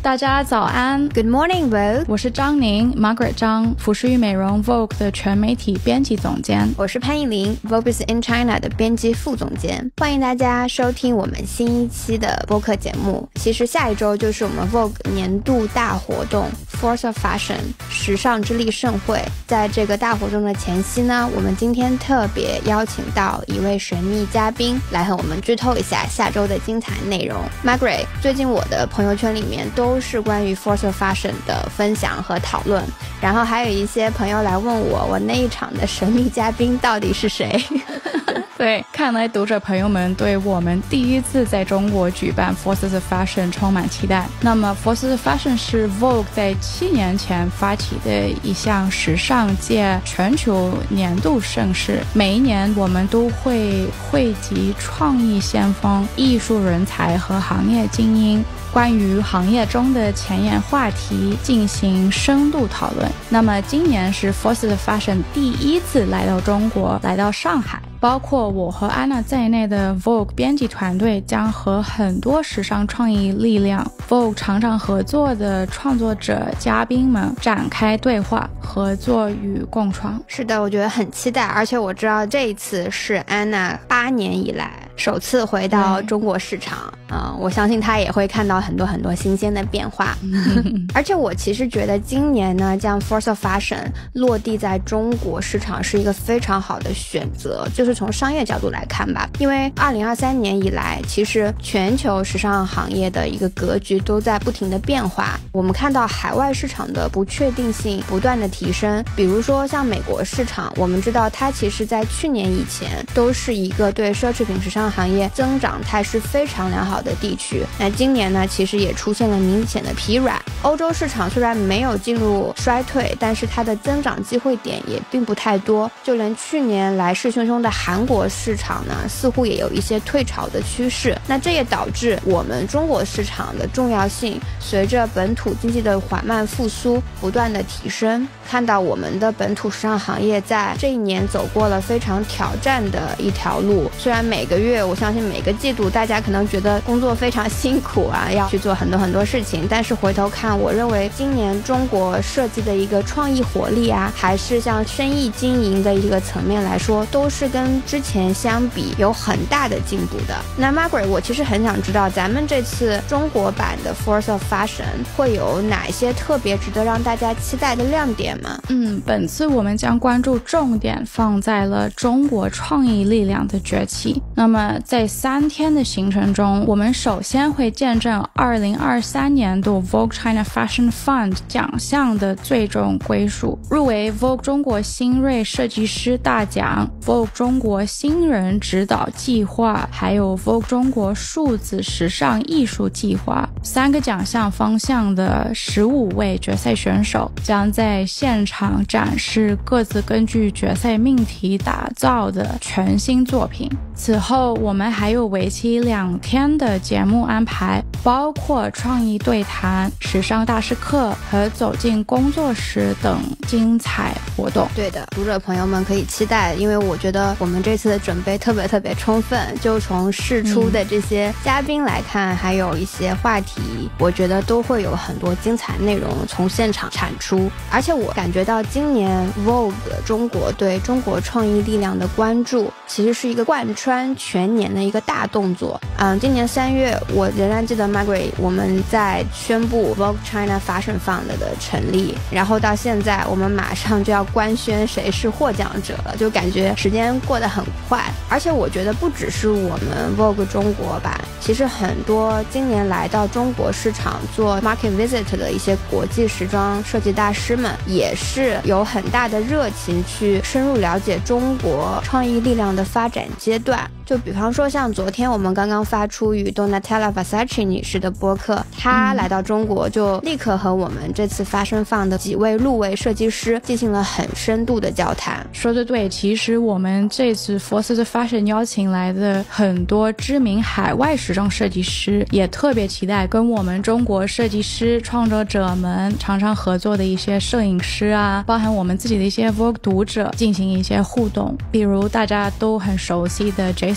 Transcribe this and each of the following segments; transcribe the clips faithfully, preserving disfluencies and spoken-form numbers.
大家早安 Good morning, Vogue。 我是张宁 Margaret 张，服饰与美容 Vogue 的全媒体编辑总监。 我是潘艺玲 Vogue in China 的编辑副总监。欢迎大家收听我们新一期的播客节目。其实下一周就是我们 Vogue 年度大活动 Force of Fashion 时尚之力盛会。在这个大活动的前夕呢，我们今天特别邀请到一位神秘嘉宾来和我们剧透一下下周的精彩内容。 Margaret， 最近我的朋友圈里面都是关于 Force of Fashion 的分享和讨论，然后还有一些朋友来问我，我那一场的神秘嘉宾到底是谁？ 对，看来读者朋友们对我们第一次在中国举办 Forces of Fashion 充满期待。那么 Forces of Fashion 是 Vogue 在七年前发起的一项时尚界全球年度盛事，每一年我们都会汇集创意先锋、艺术人才和行业精英，关于行业中的前沿话题进行深度讨论。那么今年是 Forces of Fashion 第一次来到中国，来到上海，包括我和安娜在内的 Vogue 编辑团队将和很多时尚创意力量 Vogue 常常合作的创作者嘉宾们展开对话、合作与共创。 是的，我觉得很期待，而且我知道这一次是安娜八年以来首次回到中国市场，嗯，我相信她也会看到很多很多新鲜的变化。而且我其实觉得今年呢，将 Force of Fashion 落地在中国市场是一个非常好的选择，就是从商业角度来看吧。因为二零二三年以来，其实全球时尚行业的一个格局都在不停的变化，我们看到海外市场的不确定性不断的提升。比如说像美国市场，我们知道它其实在去年以前都是一个对奢侈品时尚行业增长态势非常良好的地区，那今年呢其实也出现了明显的疲软。欧洲市场虽然没有进入衰退，但是它的增长机会点也并不太多，就连去年来势汹汹的韩国市场呢似乎也有一些退潮的趋势。那这也导致我们中国市场的重要性随着本土经济的缓慢复苏不断的提升，看到我们的本土时尚行业在这一年走过了非常挑战的一条路。虽然每个月我相信每个季度大家可能觉得工作非常辛苦啊，要去做很多很多事情，但是回头看，我认为今年中国设计的一个创意活力啊，还是像生意经营的一个层面来说，都是跟之前相比有很大的进步的。那 Margaret， 我其实很想知道咱们这次中国版的 Force of Fashion 会有哪些特别值得让大家期待的亮点吗？ 嗯，本次我们将关注重点放在了中国创意力量的崛起。那么在三天的行程中，我们首先会见证二零二三年度 Vogue China Fashion Fund 奖项的最终归属，入围 Vogue 中国新锐设计师大奖、Vogue 中国新人指导计划，还有 Vogue 中国数字时尚艺术计划。三个奖项方向的十五位决赛选手将在现场展示各自根据决赛命题打造的全新作品。此后我们还有为期两天的节目安排，包括创意对谈、时尚大师课和走进工作室等精彩活动。 对的，读者朋友们可以期待，因为我觉得我们这次的准备特别特别充分，就从释出的这些嘉宾来看、嗯、还有一些话题，我觉得都会有很多精彩内容从现场产出。而且我感觉到今年 Vogue 中国对中国创意力量的关注其实是一个贯穿全年的一个大动作。嗯，今年三月我仍然记得 Margaret 我们在宣布 Vogue China Fashion Fund 的成立，然后到现在我们马上就要官宣谁是获奖者了，就感觉时间过得很快。而且我觉得不只是我们 Vogue 中国吧，其实很多今年来到中国市场做 market visit 的一些国际时装设计大师们也是有很大的热情去深入了解中国创意力量的发展阶段。就比方说像昨天我们刚刚发出与 Donatella Versace 女士的播客，她来到中国就立刻和我们这次Fashion Fund的几位入围设计师进行了很深度的交谈。 说得对，其实我们这次 Forces of Fashion 邀请来的很多知名海外时装设计师，也特别期待跟我们中国设计师创作者们常常合作的一些摄影师啊，包含我们自己的一些 Vogue 读者进行一些互动。比如大家都很熟悉的 Jason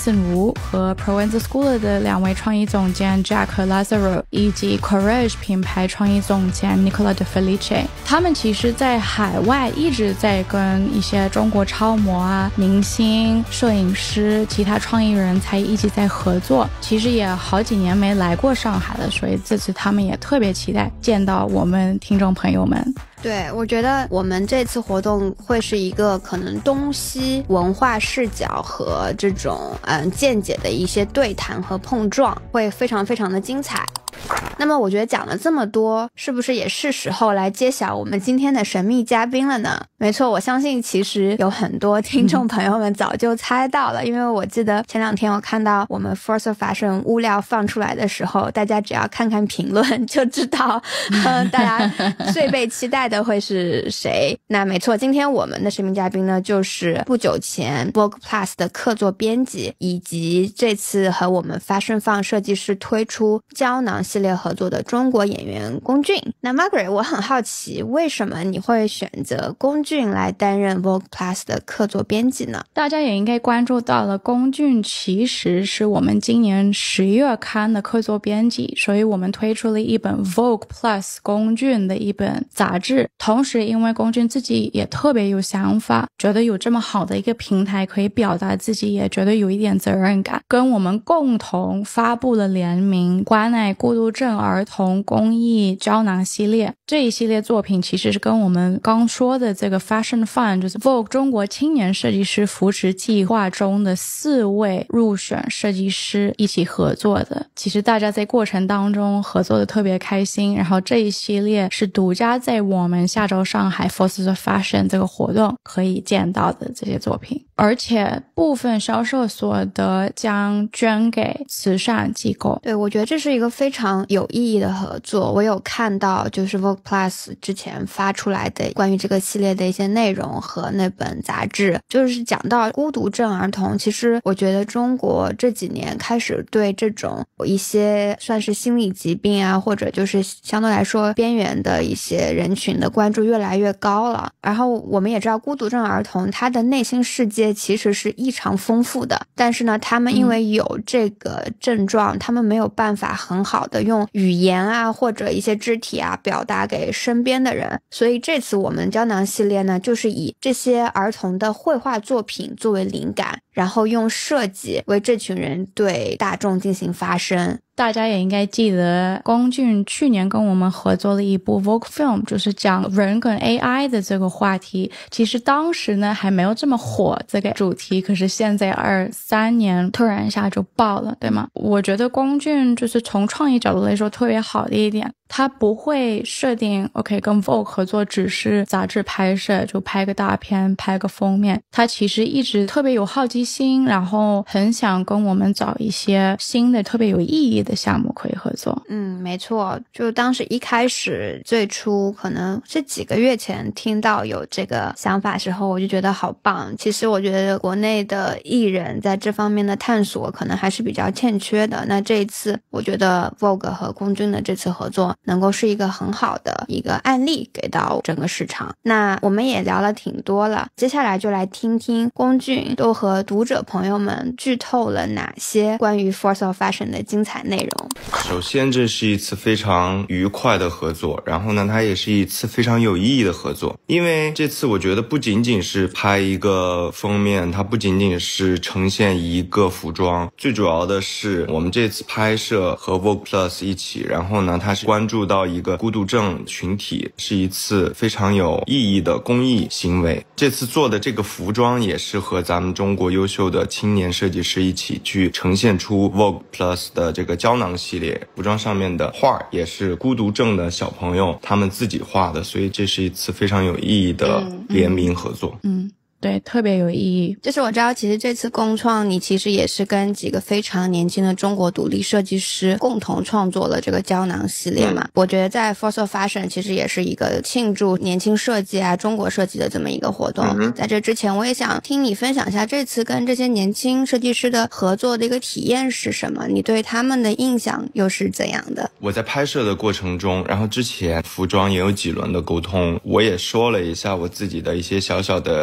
Jason Wu 和 Provenza School 的两位创意总监 Jack 和 Lazaro， 以及 Courage 品牌创意总监 Nicola De Felice。 他们其实在海外一直在跟一些中国超模啊、明星、摄影师、其他创意人才一起在合作，其实也好几年没来过上海了，所以这次他们也特别期待见到我们听众朋友们。 对，我觉得我们这次活动会是一个可能东西文化视角和这种嗯见解的一些对谈和碰撞，会非常非常的精彩。那么我觉得讲了这么多，是不是也是时候来揭晓我们今天的神秘嘉宾了呢？没错，我相信其实有很多听众朋友们早就猜到了，嗯、因为我记得前两天我看到我们 Force of Fashion 物料放出来的时候，大家只要看看评论就知道，嗯，大家最被期待的会是谁。那没错，今天我们的神秘嘉宾呢，就是不久前 Vogue Plus 的客座编辑，以及这次和我们 Fashion Fun 设计师推出胶囊系列合作的中国演员龚俊。那 Margaret， 我很好奇，为什么你会选择龚俊来担任 Vogue Plus 的客座编辑呢？ 大家也应该关注到了，龚俊其实是我们今年十月刊的客座编辑，所以我们推出了一本 Vogue Plus 龚俊的一本杂志。同时因为龚俊自己也特别有想法，觉得有这么好的一个平台可以表达自己，也觉得有一点责任感，跟我们共同发布了联名关爱孤独症儿童公益胶囊系列。这一系列作品其实是跟我们刚说的这个 Fashion Fund， 就是 Vogue 中国青年设计师扶持计划中的四位入选设计师一起合作的。其实大家在过程当中合作的特别开心，然后这一系列是独家在我们下周上海 Forces of Fashion 这个活动可以见到的这些作品，而且部分销售所得将捐给慈善机构。 对，我觉得这是一个非常有意义的合作。我有看到就是 Vogue Plus 之前发出来的关于这个系列的一些内容和那本杂志，就是讲到孤独症儿童。其实我觉得中国这几年开始对这种一些算是心理疾病啊，或者就是相对来说边缘的一些人群的关注越来越高了。然后我们也知道孤独症儿童他的内心世界其实是异常丰富的，但是呢他们因为有这个症状、嗯、他们没有办法很好的用语言啊或者一些肢体啊表达给身边的人。所以这次我们胶囊系列呢，就是以这些儿童的绘画作品作为灵感，然后用设计为这群人对大众进行发声。 大家也应该记得龚俊去年跟我们合作了一部 Vogue Film， 就是讲人跟 A I 的这个话题。其实当时呢还没有这么火这个主题，可是现在二三年突然一下就爆了，对吗？我觉得龚俊就是从创意角度来说特别好的一点，他不会设定 OK 跟 Vogue 合作只是杂志拍摄，就拍个大片拍个封面。他其实一直特别有好奇心，然后很想跟我们找一些新的特别有意义的项目可以合作。 嗯，没错，就当时一开始最初可能是几个月前听到有这个想法时候，我就觉得好棒。其实我觉得国内的艺人在这方面的探索可能还是比较欠缺的。那这一次我觉得 Vogue 和龚俊的这次合作能够是一个很好的一个案例给到整个市场。那我们也聊了挺多了，接下来就来听听龚俊都和读者朋友们剧透了哪些关于 Force of Fashion 的精彩内容。 首先这是一次非常愉快的合作，然后呢它也是一次非常有意义的合作。因为这次我觉得不仅仅是拍一个封面，它不仅仅是呈现一个服装，最主要的是我们这次拍摄和 Vogue Plus 一起，然后呢它是关注到一个孤独症群体，是一次非常有意义的公益行为。这次做的这个服装也是和咱们中国优秀的青年设计师一起去呈现出 Vogue Plus 的这个胶囊系列，服装上面的画也是孤独症的小朋友他们自己画的，所以这是一次非常有意义的联名合作。 嗯，嗯对，特别有意义。 就是我知道其实这次共创你其实也是跟几个非常年轻的中国独立设计师共同创作了这个胶囊系列嘛、嗯、我觉得在 Force of Fashion 其实也是一个庆祝年轻设计啊中国设计的这么一个活动、嗯、在这之前我也想听你分享一下这次跟这些年轻设计师的合作的一个体验是什么，你对他们的印象又是怎样的？ 我在拍摄的过程中，然后之前服装也有几轮的沟通，我也说了一下我自己的一些小小的想法，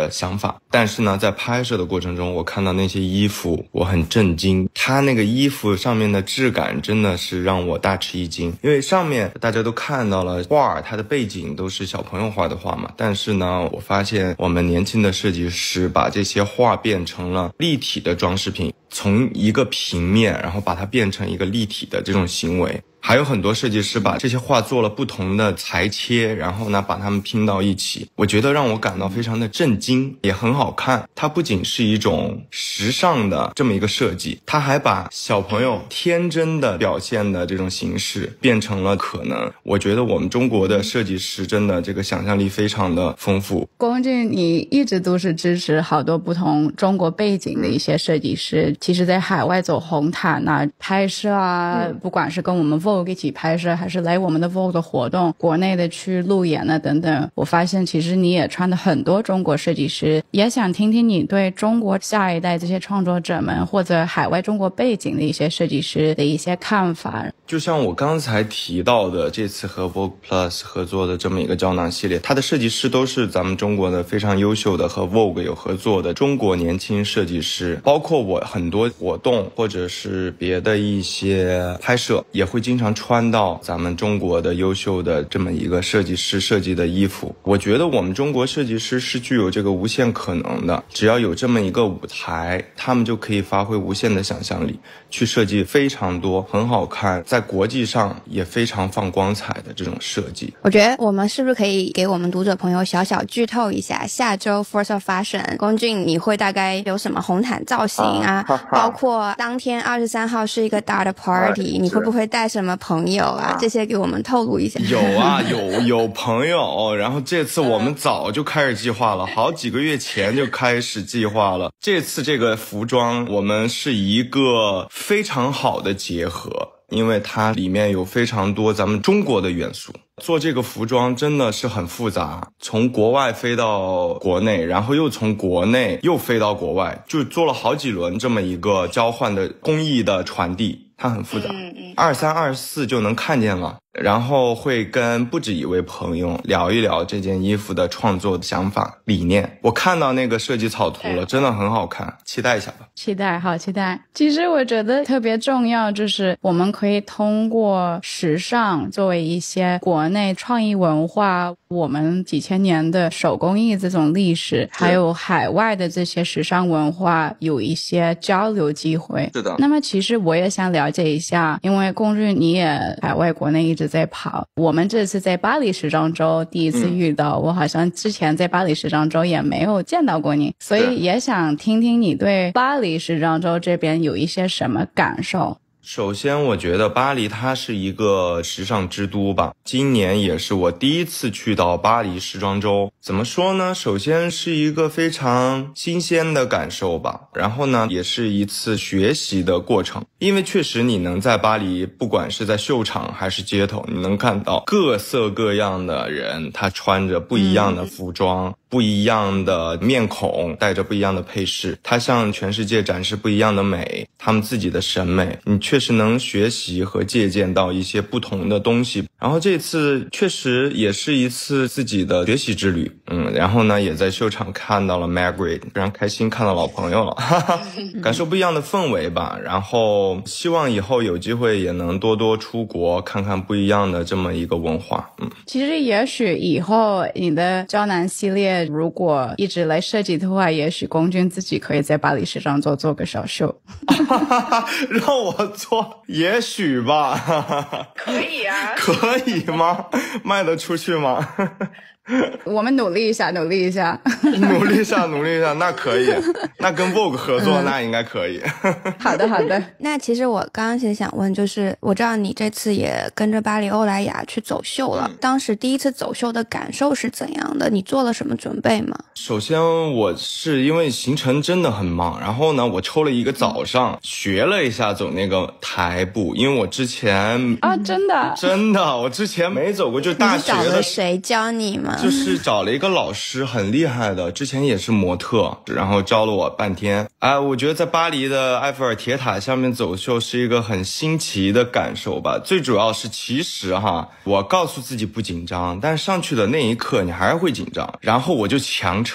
大，但是呢在拍摄的过程中，我看到那些衣服我很震惊，它那个衣服上面的质感真的是让我大吃一惊。因为上面大家都看到了画，它的背景都是小朋友画的画嘛，但是呢我发现我们年轻的设计师把这些画变成了立体的装饰品，从一个平面然后把它变成一个立体的这种行为。还有很多设计师把这些画做了不同的裁切，然后呢把它们拼到一起，我觉得让我感到非常的震惊，也很好看。它不仅是一种时尚的这么一个设计，它还把小朋友天真的表现的这种形式变成了可能。我觉得我们中国的设计师真的这个想象力非常的丰富。 龚俊，你一直都是支持好多不同中国背景的一些设计师，其实在海外走红毯啊拍摄啊、嗯、不管是跟我们Vogue 一起拍摄，还是来我们的 Vogue 的活动，国内的去路演啊等等，我发现其实你也穿的很多中国设计师，也想听听你对中国下一代这些创作者们或者海外中国背景的一些设计师的一些看法。 就像我刚才提到的，这次和 Vogue Plus 合作的这么一个胶囊系列，它的设计师都是咱们中国的非常优秀的和 Vogue 有合作的中国年轻设计师，包括我很多活动或者是别的一些拍摄也会经常穿到咱们中国的优秀的这么一个设计师设计的衣服。我觉得我们中国设计师是具有这个无限可能的，只要有这么一个舞台，他们就可以发挥无限的想象力，去设计非常多很好看，在国际上也非常放光彩的这种设计。 我觉得我们是不是可以给我们读者朋友小小剧透一下，下周 Force of Fashion 龚俊你会大概有什么红毯造型啊、啊包括当天二十三号是一个大的 party、啊、你会不会带什么朋友啊，这些给我们透露一下。 有啊，有有朋友，然后这次我们早就开始计划了，好几个月前就开始计划了。这次这个服装我们是一个非常好的结合，因为它里面有非常多咱们中国的元素。做这个服装真的是很复杂，从国外飞到国内，然后又从国内又飞到国外，就做了好几轮这么一个交换的工艺的传递，它很复杂。二三二四就能看见了，然后会跟不止一位朋友聊一聊这件衣服的创作的想法理念。我看到那个设计草图了，真的很好看，期待一下吧。 期待，好期待。其实我觉得特别重要，就是我们可以通过时尚作为一些国内创意文化，我们几千年的手工艺这种历史，还有海外的这些时尚文化有一些交流机会。 是的。 那么其实我也想了解一下，因为龚俊你也海外国内一直在跑，我们这次在巴黎时装周第一次遇到、嗯、我好像之前在巴黎时装周也没有见到过你，所以也想听听你对巴黎时装周这边有一些什么感受。 首先我觉得巴黎它是一个时尚之都吧，今年也是我第一次去到巴黎时装周。怎么说呢，首先是一个非常新鲜的感受吧，然后呢也是一次学习的过程，因为确实你能在巴黎不管是在秀场还是街头，你能看到各色各样的人，他穿着不一样的服装、嗯、不一样的面孔，带着不一样的配饰，他向全世界展示不一样的美，他们自己的审美，你确实能学习和借鉴到一些不同的东西。然后这次确实也是一次自己的学习之旅，嗯，然后呢也在秀场看到了 Margaret， 非常开心看到老朋友了，哈哈，感受不一样的氛围吧。然后希望以后有机会也能多多出国看看不一样的这么一个文化。嗯， 其实也许以后你的胶囊系列如果一直来设计的话，也许龚俊自己可以在巴黎时装周做个小秀。 让我做，也许吧。 可以啊。 可以吗？卖得出去吗？ 我们努力一下，努力一下， 努力一下，努力一下，那可以。那跟 Vogue 合作、嗯、那应该可以。 好的，好的。 那其实我刚刚其实想问，就是我知道你这次也跟着巴黎欧莱雅去走秀了、嗯、当时第一次走秀的感受是怎样的？你做了什么准备吗？ 首先我是因为行程真的很忙，然后呢我抽了一个早上、嗯、学了一下走那个台步，因为我之前啊真的真的我之前没走过，就大学的。 你是找了谁教你吗？ 就是找了一个老师，很厉害的，之前也是模特，然后教了我半天。哎，我觉得在巴黎的埃菲尔铁塔下面走秀是一个很新奇的感受吧。最主要是其实哈，我告诉自己不紧张，但上去的那一刻你还是会紧张，然后我就强撑着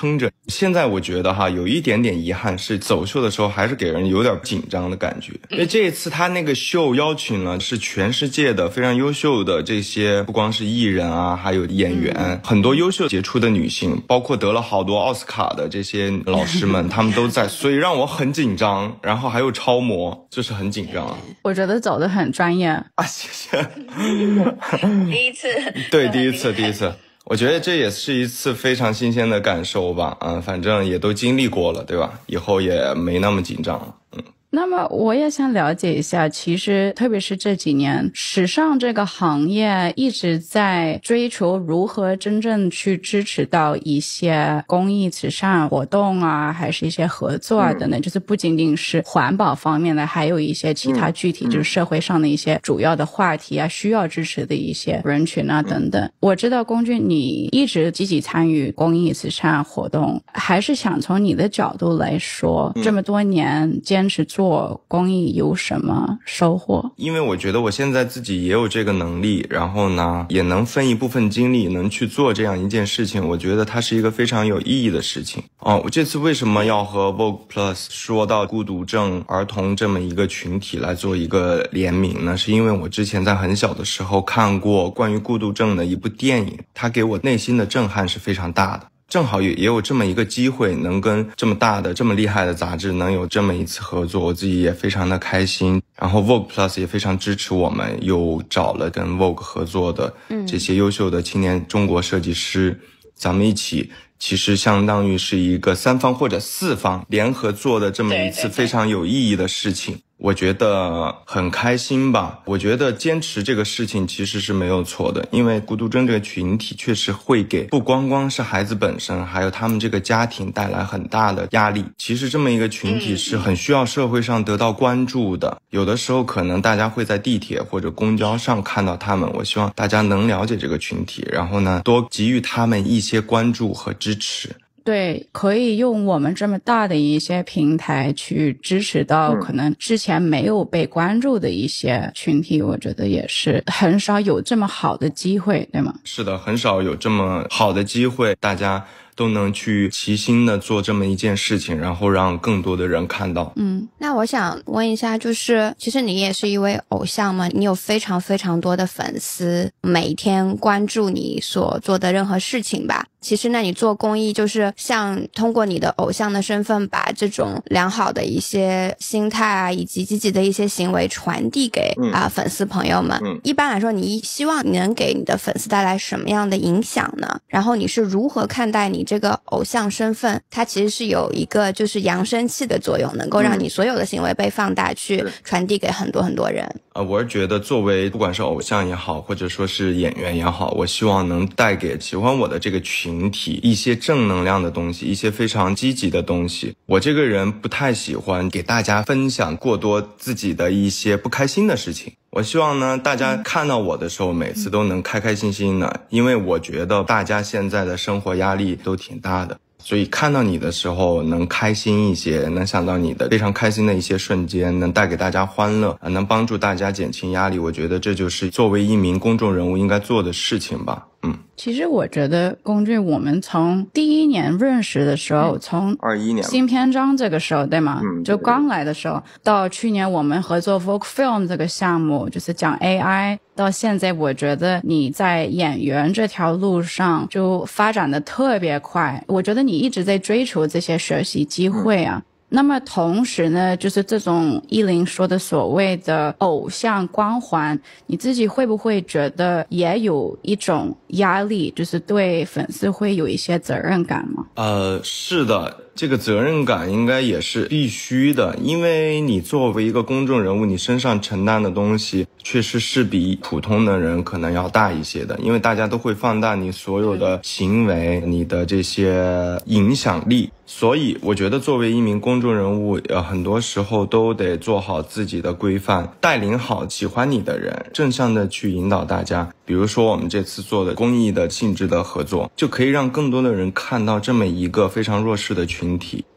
现在我觉得哈，有一点点遗憾是走秀的时候还是给人有点紧张的感觉，因为这一次他那个秀邀请了是全世界的非常优秀的这些，不光是艺人啊，还有演员，嗯、很多优秀杰出的女性，包括得了好多奥斯卡的这些老师们，他们都在，所以让我很紧张。然后还有超模，就是很紧张啊。 我觉得走得很专业啊，谢谢。 第一次， 对，第一次，第一次。我觉得这也是一次非常新鲜的感受吧，嗯，反正也都经历过了，对吧？以后也没那么紧张了，嗯。 那么我也想了解一下，其实特别是这几年，时尚这个行业一直在追求如何真正去支持到一些公益慈善活动啊，还是一些合作啊等等，嗯、就是不仅仅是环保方面的，还有一些其他具体就是社会上的一些主要的话题啊，需要支持的一些人群啊等等。我知道龚俊你一直积极参与公益慈善活动，还是想从你的角度来说，这么多年坚持做做公益有什么收获？ 因为我觉得我现在自己也有这个能力，然后呢也能分一部分精力能去做这样一件事情，我觉得它是一个非常有意义的事情。哦，我这次为什么要和 Vogue Plus 说到孤独症儿童这么一个群体来做一个联名呢？是因为我之前在很小的时候看过关于孤独症的一部电影，它给我内心的震撼是非常大的。正好也也有这么一个机会，能跟这么大的这么厉害的杂志能有这么一次合作，我自己也非常的开心。然后 Vogue Plus 也非常支持我们，又找了跟 Vogue 合作的这些优秀的青年中国设计师，嗯、咱们一起其实相当于是一个三方或者四方联合做的这么一次非常有意义的事情。我觉得很开心吧。我觉得坚持这个事情其实是没有错的，因为孤独症这个群体确实会给不光光是孩子本身，还有他们这个家庭带来很大的压力。其实这么一个群体是很需要社会上得到关注的，有的时候可能大家会在地铁或者公交上看到他们，我希望大家能了解这个群体，然后呢多给予他们一些关注和支持。 对，可以用我们这么大的一些平台去支持到可能之前没有被关注的一些群体，我觉得也是很少有这么好的机会，对吗？ 是的，很少有这么好的机会，大家都能去齐心的做这么一件事情，然后让更多的人看到。 嗯，那我想问一下，就是其实你也是一位偶像嘛，你有非常非常多的粉丝，每一天关注你所做的任何事情吧。其实那你做公益就是像通过你的偶像的身份，把这种良好的一些心态啊，以及积极的一些行为传递给啊、呃、粉丝朋友们。嗯，一般来说你希望你能给你的粉丝带来什么样的影响呢？然后你是如何看待你这个偶像身份，它其实是有一个就是扬声器的作用，能够让你所有的行为被放大，去传递给很多很多人。 呃，我是觉得作为不管是偶像也好，或者说是演员也好，我希望能带给喜欢我的这个群体一些正能量的东西，一些非常积极的东西。我这个人不太喜欢给大家分享过多自己的一些不开心的事情。我希望呢，大家看到我的时候，每次都能开开心心的，因为我觉得大家现在的生活压力都挺大的。所以看到你的时候能开心一些，能想到你的非常开心的一些瞬间，能带给大家欢乐，能帮助大家减轻压力，我觉得这就是作为一名公众人物应该做的事情吧。嗯， 其实我觉得龚俊，我们从第一年认识的时候，从二一年新篇章这个时候，对吗？ 嗯， 就刚来的时候，到去年我们合作 Vogue Film 这个项目，就是讲 A I， 到现在我觉得你在演员这条路上就发展的特别快，我觉得你一直在追求这些学习机会啊。嗯，那么同时呢，就是这种依林说的所谓的偶像光环，你自己会不会觉得也有一种压力，就是对粉丝会有一些责任感吗？ 呃，是的，这个责任感应该也是必须的，因为你作为一个公众人物，你身上承担的东西确实是比普通的人可能要大一些的，因为大家都会放大你所有的行为，你的这些影响力。所以我觉得作为一名公众人物，呃，很多时候都得做好自己的规范，带领好喜欢你的人，正向的去引导大家。比如说我们这次做的公益的性质的合作，就可以让更多的人看到这么一个非常弱势的群体，然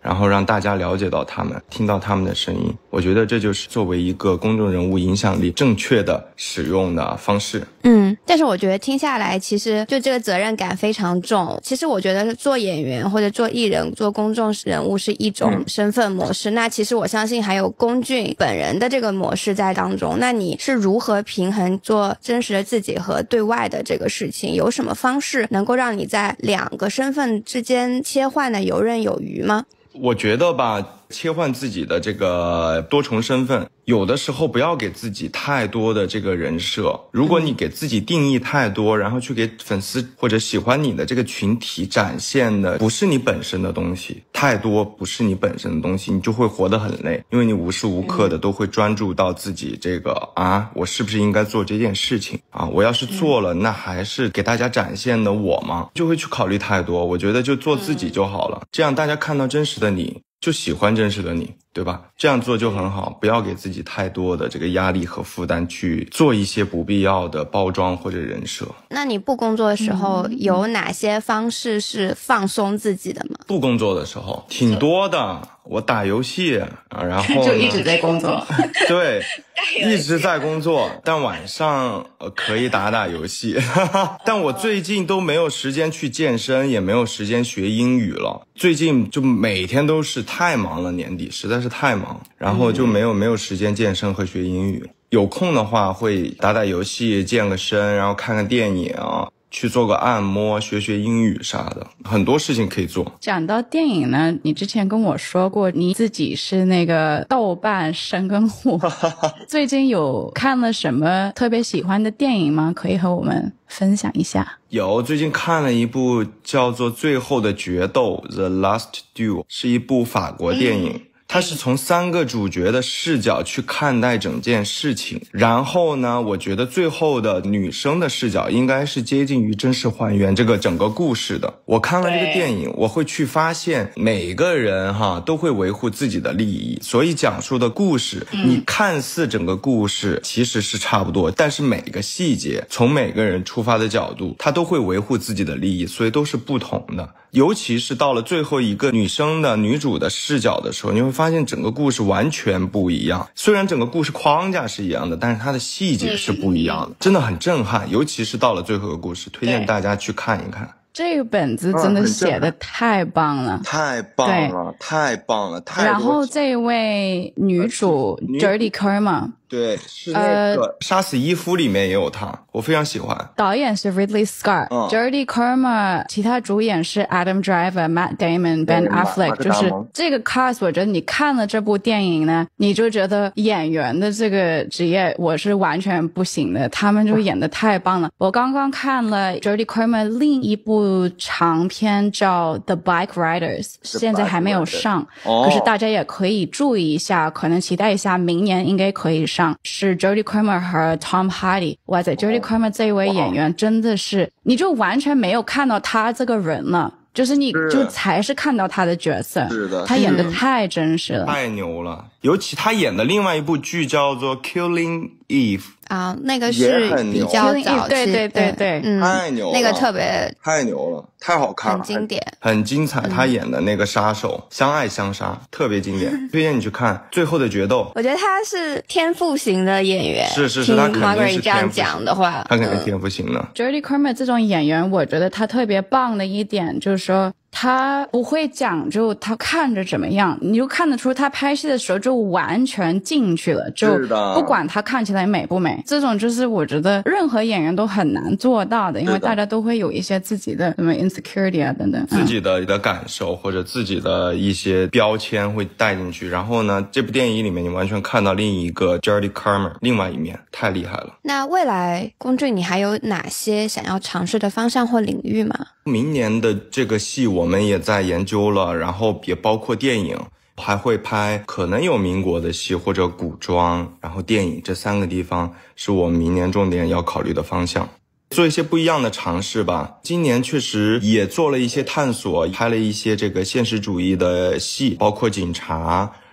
然后让大家了解到他们，听到他们的声音。我觉得这就是作为一个公众人物影响力正确的使用的方式。 嗯，但是我觉得听下来，其实就这个责任感非常重。其实我觉得做演员或者做艺人、做公众人物是一种身份模式，嗯、那其实我相信还有龚俊本人的这个模式在当中。那你是如何平衡做真实的自己和对外的这个事情？有什么方式能够让你在两个身份之间切换的游刃有余吗？ 我觉得吧，切换自己的这个多重身份，有的时候不要给自己太多的这个人设。如果你给自己定义太多，然后去给粉丝或者喜欢你的这个群体展现的不是你本身的东西，太多不是你本身的东西，你就会活得很累，因为你无时无刻的都会专注到自己这个啊，我是不是应该做这件事情啊？我要是做了，那还是给大家展现的我吗？就会去考虑太多。我觉得就做自己就好了，这样大家看到真实的你，就喜欢真实的你，对吧？这样做就很好，不要给自己太多的这个压力和负担，去做一些不必要的包装或者人设。 那你不工作的时候，嗯、有哪些方式是放松自己的吗？ 不工作的时候挺多的，我打游戏，然后就一直在工作。 对，一直在工作，但晚上、呃、可以打打游戏。但我最近都没有时间去健身，也没有时间学英语了。最近就每天都是太忙了，年底实在是太忙，然后就没有没有时间健身和学英语。有空的话会打打游戏，健个身，然后看看电影，去做个按摩，学学英语啥的，很多事情可以做。 讲到电影呢，你之前跟我说过你自己是那个豆瓣深耕户。最近有看了什么特别喜欢的电影吗？可以和我们分享一下。 有，最近看了一部叫做《最后的决斗》 The Last Duel， 是一部法国电影。嗯，它是从三个主角的视角去看待整件事情，然后呢，我觉得最后的女生的视角应该是接近于真实还原这个整个故事的。我看了这个电影，我会去发现每个人哈都会维护自己的利益，所以讲述的故事，你看似整个故事其实是差不多，但是每个细节从每个人出发的角度，他都会维护自己的利益，所以都是不同的。尤其是到了最后一个女生的女主的视角的时候，你会发现整个故事完全不一样。虽然整个故事框架是一样的，但是它的细节是不一样的，真的很震撼。尤其是到了最后一个故事，推荐大家去看一看。 这个本子真的写的太棒了， 嗯、太棒了，太棒了，太。 然后这位女主 Jodie Comer， 对，是那个《杀死伊夫》里面也有她，我非常喜欢。 导演是 Ridley Scott，Jodie、嗯、Comer， 其他主演是 Adam Driver、Matt Damon、Ben Affleck， 就是这个 cast， 我觉得你看了这部电影呢，你就觉得演员的这个职业我是完全不行的，他们就演得太棒了。我刚刚看了 Jodie Comer 另一部长片叫 The Bike Riders， 现在还没有上，哦、可是大家也可以注意一下，可能期待一下，明年应该可以上。是 Jodie Comer 和 Tom Hardy。 哇塞， Jodie Comer 这一位演员真的是，你就完全没有看到他这个人了，就是你就才是看到他的角色。 是的， 他演得太真实了， 太牛了。尤其他演的另外一部剧叫做 Killing Eve 啊，那个是比较早期， 对对对对， 嗯， 太牛了， 那个特别太牛了，太好看了， 很经典， 很精彩。他演的那个杀手、嗯、相爱相杀，特别经典，推荐你去看《最后的决斗》。 我觉得他是天赋型的演员， 是是是，他肯定是这样讲的话， 他肯定天赋型的。 嗯、Jodie Comer 这种演员，我觉得他特别棒的一点就是说，他不会讲究他看着怎么样，你就看得出他拍戏的时候就完全进去了，就不管他看起来美不美，这种就是我觉得任何演员都很难做到的，因为大家都会有一些自己的什么 insecurity 啊等等， 自己的的感受或者自己的一些标签会带进去。然后呢，这部电影里面你完全看到另一个 Jodie Comer 另外一面，太厉害了。 那未来龚俊你还有哪些想要尝试的方向或领域吗？ 明年的这个戏我们也在研究了，然后也包括电影，还会拍可能有民国的戏或者古装，然后电影，这三个地方是我们明年重点要考虑的方向，做一些不一样的尝试吧。今年确实也做了一些探索，拍了一些这个现实主义的戏，包括警察，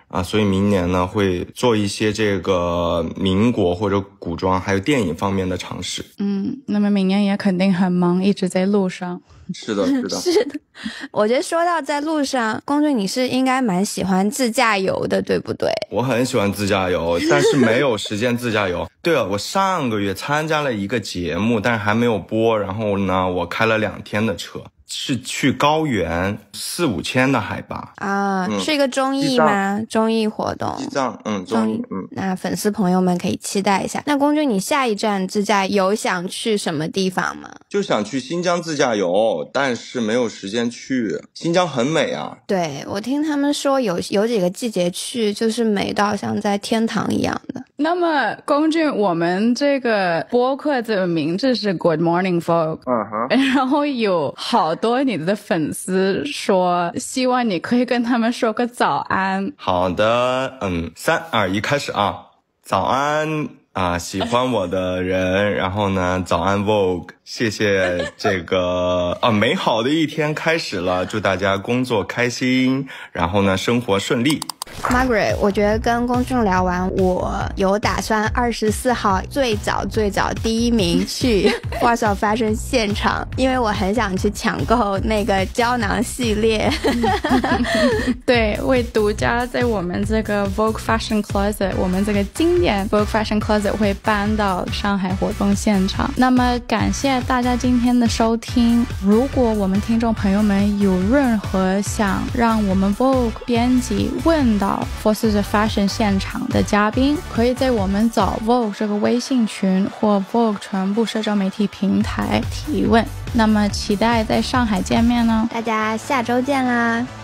啊，所以明年呢会做一些这个民国或者古装还有电影方面的尝试。 嗯，那么明年也肯定很忙，一直在路上。 是的，是的， 是的。我觉得说到在路上，公主你是应该蛮喜欢自驾游的，对不对？ 我很喜欢自驾游，但是没有时间自驾游。对了，我上个月参加了一个节目，但是还没有播。然后呢，我开了两天的车，是去高原，四五千的海拔啊、 嗯， 是一个综艺吗？综艺活动。 西藏，嗯，综艺，嗯。 那粉丝朋友们可以期待一下。那公主，你下一站自驾游想去什么地方吗？ 就想去新疆自驾游，但是没有时间去。新疆很美啊。 对，我听他们说有有几个季节去，就是美到像在天堂一样的。 那么龚俊，我们这个播客的名字是 Good Morning Vogue， 嗯哼， 然后有好多你的粉丝说希望你可以跟他们说个早安。 好的，嗯，三二一，开始啊！早安啊，喜欢我的人，然后呢，早安 Vogue， 谢谢这个啊，美好的一天开始了，祝大家工作开心，然后呢，生活顺利。 Margaret， 我觉得跟公众聊完，我有打算二十四号最早最早第一名去 Warsaw Fashion 现场，因为我很想去抢购那个胶囊系列。 对，为独家在我们这个 Vogue Fashion Closet， 我们这个经典 Vogue Fashion Closet 会搬到上海活动现场。那么感谢大家今天的收听。如果我们听众朋友们有任何想让我们 Vogue 编辑问到 Forces of Fashion 现场的嘉宾，可以在我们找 Vogue 这个微信群或 Vogue 全部社交媒体平台提问。那么期待在上海见面呢， 大家下周见啦。